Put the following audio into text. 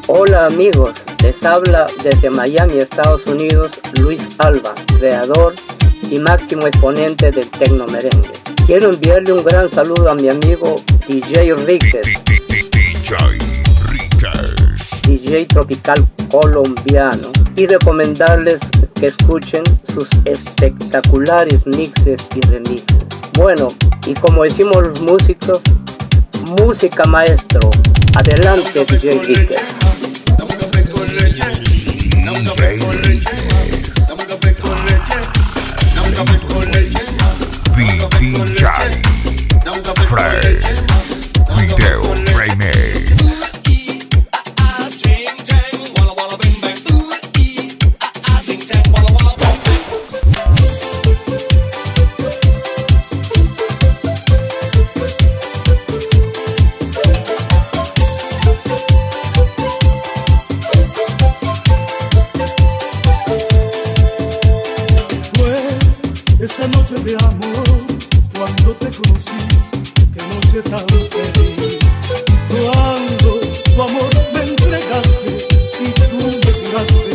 Hola amigos, les habla desde Miami, Estados Unidos, Luis Alba, creador y máximo exponente del tecno merengue. Quiero enviarle un gran saludo a mi amigo DJ Riquez, DJ tropical colombiano, y recomendarles que escuchen sus espectaculares mixes y remixes. Bueno, y como decimos los músicos, música maestro. Adelante, DJ Riquez. Fresh Video Remix. Esa noche de amor, cuando te conocí, qué noche tan feliz. Cuando tu amor me entregaste y tú me juraste